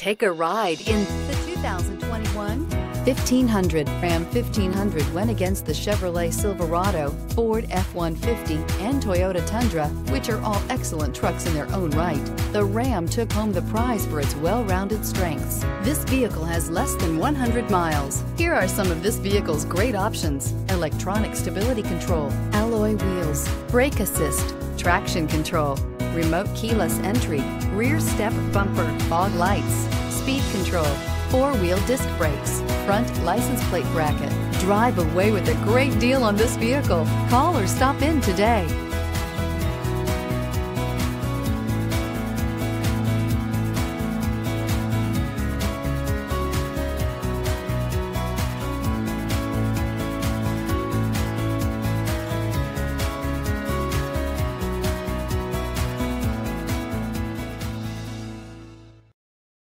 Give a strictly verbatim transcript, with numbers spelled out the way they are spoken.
Take a ride in the two thousand twenty-one fifteen hundred. Ram fifteen hundred went against the Chevrolet Silverado, Ford F one fifty, and Toyota Tundra, which are all excellent trucks in their own right. The Ram took home the prize for its well-rounded strengths. This vehicle has less than one hundred miles. Here are some of this vehicle's great options: electronic stability control, alloy wheels, brake assist, traction control, remote keyless entry, rear step bumper, fog lights, speed control, four-wheel disc brakes, front license plate bracket. Drive away with a great deal on this vehicle. Call or stop in today.